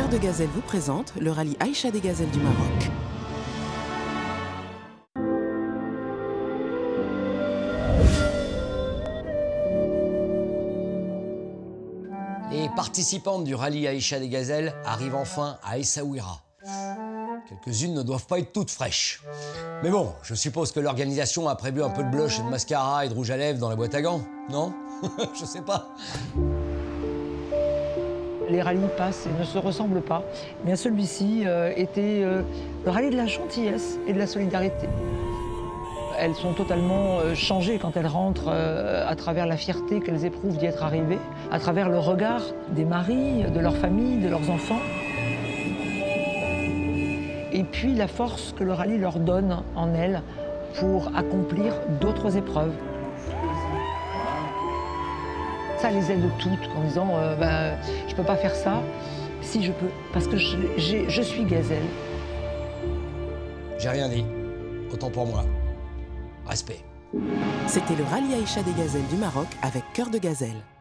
Cœur de Gazelle vous présente le rallye Aïcha des Gazelles du Maroc. Les participantes du rallye Aïcha des Gazelles arrivent enfin à Essaouira. Quelques-unes ne doivent pas être toutes fraîches. Mais bon, je suppose que l'organisation a prévu un peu de blush et de mascara et de rouge à lèvres dans la boîte à gants, non? Je sais pas. Les rallyes passent et ne se ressemblent pas. Mais celui-ci était le rallye de la gentillesse et de la solidarité. Elles sont totalement changées quand elles rentrent à travers la fierté qu'elles éprouvent d'y être arrivées, à travers le regard des maris, de leurs familles, de leurs enfants. Et puis la force que le rallye leur donne en elles pour accomplir d'autres épreuves. Ça les aide toutes en disant je ne peux pas faire ça, si je peux, parce que je suis gazelle. J'ai rien dit. Autant pour moi. Respect. C'était le rallye Aïcha des Gazelles du Maroc avec Cœur de Gazelle.